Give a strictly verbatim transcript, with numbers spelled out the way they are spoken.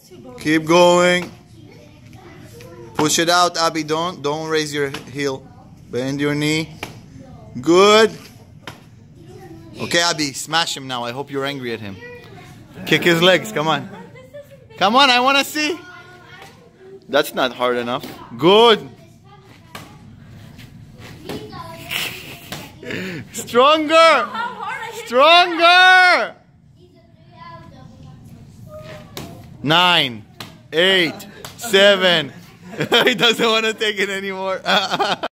Keep going. Push it out, Abby. Don't don't raise your heel. Bend your knee. Good. Okay, Abby, smash him now. I hope you're angry at him. Kick his legs. Come on. Come on, I want to see. That's not hard enough. Good. Stronger. Stronger. Nine, eight, seven. He doesn't want to take it anymore.